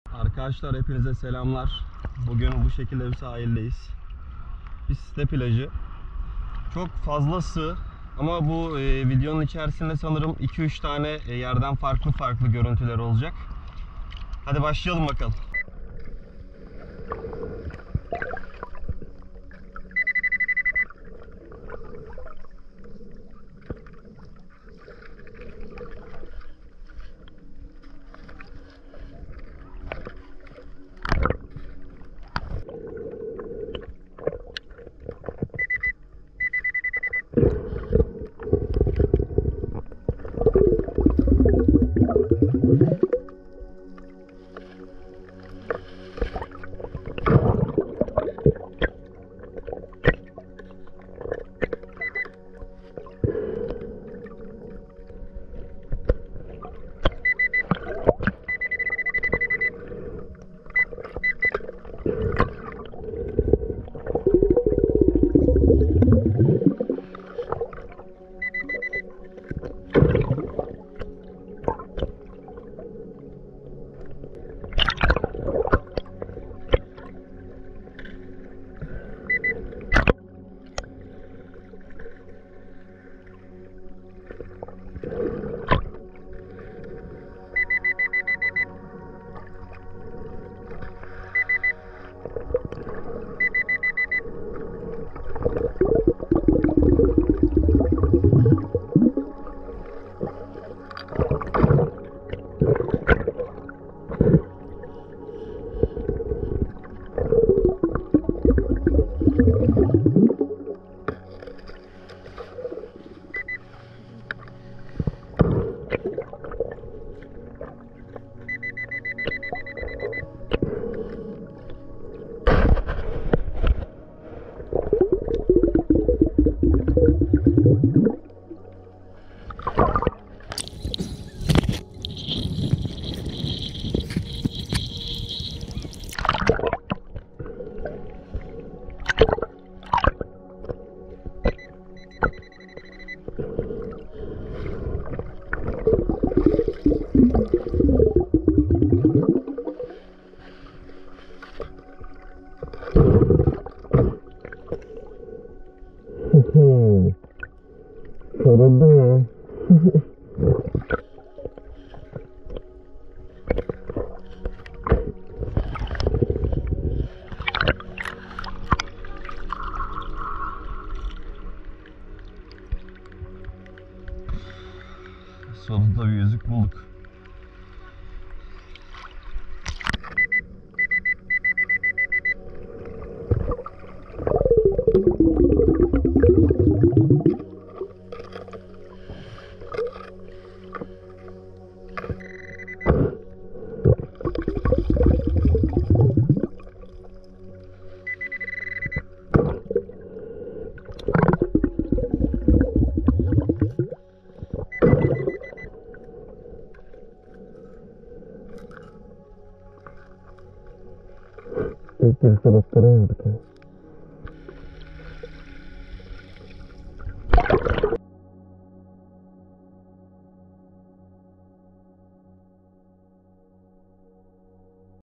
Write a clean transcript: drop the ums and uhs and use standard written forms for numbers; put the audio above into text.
Arkadaşlar hepinize selamlar. Bugün bu şekilde bir sahildeyiz. Bir site plajı. Çok fazla sığ ama bu videonun içerisinde sanırım 2-3 tane yerden farklı görüntüler olacak. Hadi başlayalım bakalım. Soruldu mu? Sonunda bir yüzük bulduk. İlk bir sebepleri yaptık.